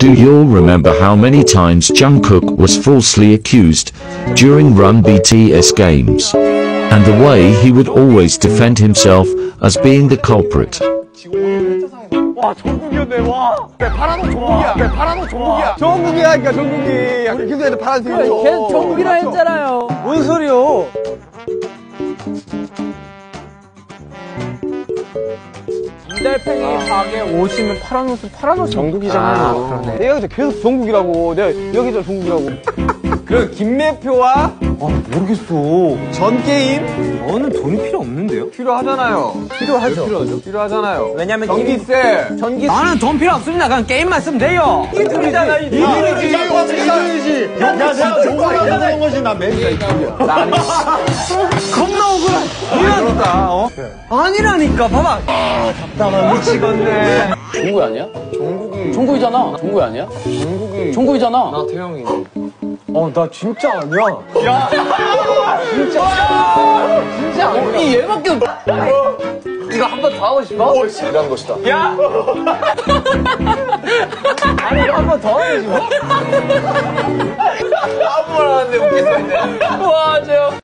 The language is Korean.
Do you all remember how many times Jungkook was falsely accused during Run BTS games? And the way he would always defend himself as being the culprit. 와, 정국이었네, 와. 파란옷 정국이야. 파란옷 정국이야. 정국이라니까, 정국이. 야, 김수현한테 파란색이죠. 걔 정국이라 했잖아요. 뭔 소리요? 이달팽이 가게 오시면 파란 옷 정국이잖아요. 아, 그러네. 내가 여기서 계속 정국이라고. 내가 여기서 정국이라고. 그 김매표와 모르겠어. 전 게임? 저는 돈이 필요 없는데요? 필요하잖아요. 필요하죠. 필요하잖아요. 왜냐면 전기세. 나는 돈 필요 없습니다. 그냥 게임만 쓰면 돼요. 이게 돈이잖아, 이 돈이지. 이돈이지. 야, 내가 저거를 그런 거지. 나 매니저 이쪽이야. 나 아니. 겁나 억울해. 미안하다. 어? 아니라니까. 봐봐. 답답한 미치겠네. 종국이 아니야? 정국이. 종국이잖아. 종국이 아니야? 정국이. 종국이잖아. 나 태영이. 나 진짜 아니야. 야! 진짜 아니야. 이 얘밖에 없... 이거 한 번 더 하고 싶어? 이런 것이다. 야! 아니, 이거 한 번 더 해야지. 뭐. 아무 말 안 하는데 웃겠어, 이제. 와, 저.